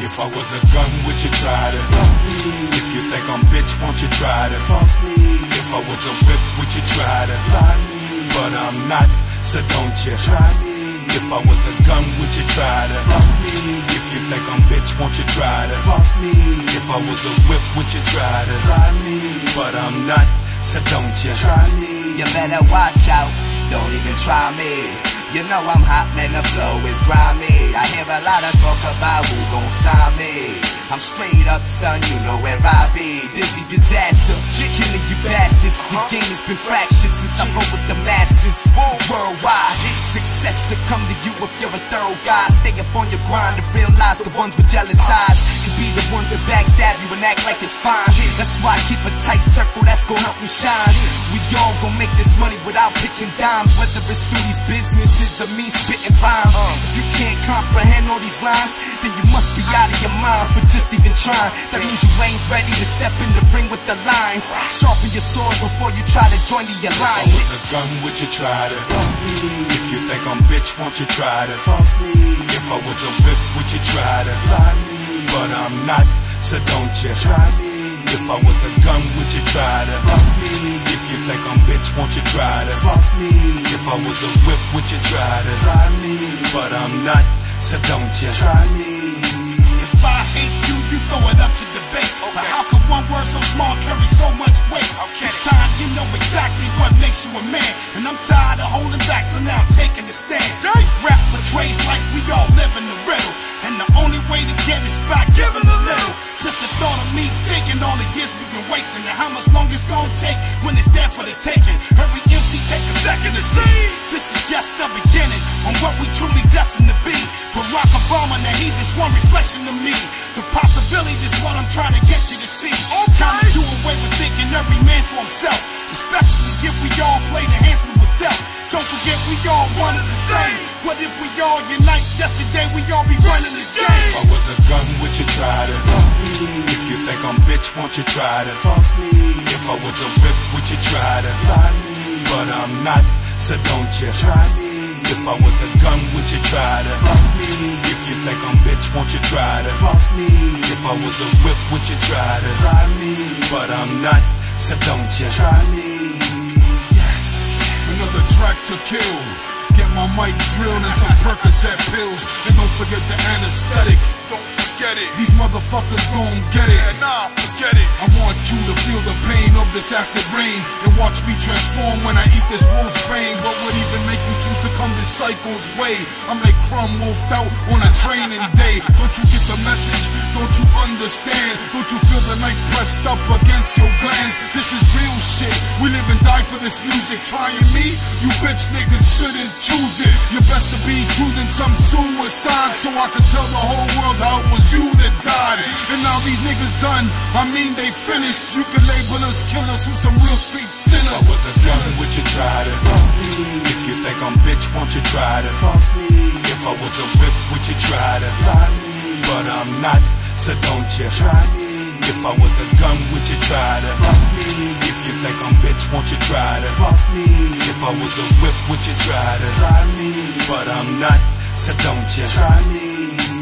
If I was a gun, would you try to fuck me? If you think I'm bitch, won't you try to fuck me? If I was a whip, would you try to try me? But I'm not, so don't you try me. If I was a gun, would you try to fuck me? If you think I'm bitch, won't you try to fuck me? If I was a whip, would you try to try me? But I'm not, so don't you try me. You better watch out, don't even try me. You know I'm hot, man, the flow is grimy. I hear a lot of talk about who gon' sign me. I'm straight up, son, you know where I be. Dizzy Dizasta, killing you bastards. The game has been fractured since I rolled with the masters. Worldwide, success will come to you if you're a thorough guy. Stay up on your grind to realize the ones with jealous eyes could be the ones that backstab you and act like it's fine. That's why I keep a tight circle, that's gon' help me shine. We all gon' make this money without pitching dimes, whether it's through these businesses or me spitting rhymes. If you can't comprehend all these lines, then you must be out of your mind for just even trying. That means you ain't ready to step in the ring with the lines. Sharpen your sword before you try to join the alliance. If I was a gun, would you try to fuck me? If you think I'm bitch, won't you try to fuck me? If I was a whip, would you try to try me? But I'm not, so don't you try me. If I was a gun, would you try to fuck me? If you think I'm bitch, won't you try to fuck me? If I was a whip, would you try to try me? But I'm not, so don't you try me. If I hate you, you throw it up to debate. But how can one word so small carry so much weight? It's time you know exactly what makes you a man. And I'm tired of holding back, so now I'm taking a stand. This rap portrays like we all live in the riddle, and the only way to get is by giving a little. Just the thought of me thinking all the years we've been wasting, and how much longer it's gonna take when it's there for the taking. Every MC take a second to see. This is just the beginning on what we truly destined to be. Barack Obama, now he just one reflection of me. The possibility is what I'm trying to get you to see. Time to do away with thinking every man for himself, especially if we all play the hands we were dealt. Don't forget we all wanted the same. What if we all unite? Just today we all be running this game. If I was a gun, would you try to fuck me? If you think I'm bitch, won't you try to fuck me? If I was a whip, would you try to try me? But I'm not, so don't you try me. If I was a gun, would you try to fuck me? If you think I'm bitch, won't you try to fuck me? If I was a whip, would you try to try me? But I'm not, so don't you try me. Yes, another track to kill. Get my mic drilled and some Percocet pills, and don't forget the anesthetic. Don't forget it. These motherfuckers gon' get it. Yeah, nah, forget it. I want you to feel the pain of this acid rain, and watch me transform when I eat this wolf's bane. What would even make you choose to come this cycle's way? I'm like Crumb wolfed out on a training day. Don't you get the message? Don't you understand? Don't you feel the knife pressed up against your glands? This is real shit. We live and die for this music. Trying me? You bitch niggas shouldn't choose it. You're best to be choosing some suicide, so I can tell the whole world how it was you that died. And now these niggas done, I mean they finished. You can label us killers who's some real street sinners. If I was a gun, would you try to fuck me? If you think I'm bitch, won't you try to fuck me? If I was a whip, would you try to try me? But I'm not, so don't you try me. If I was a gun, would you try to fuck me? If you think I'm bitch, won't you try to fuck me? If I was a whip, would you try to try me? But I'm not, so don't you try me.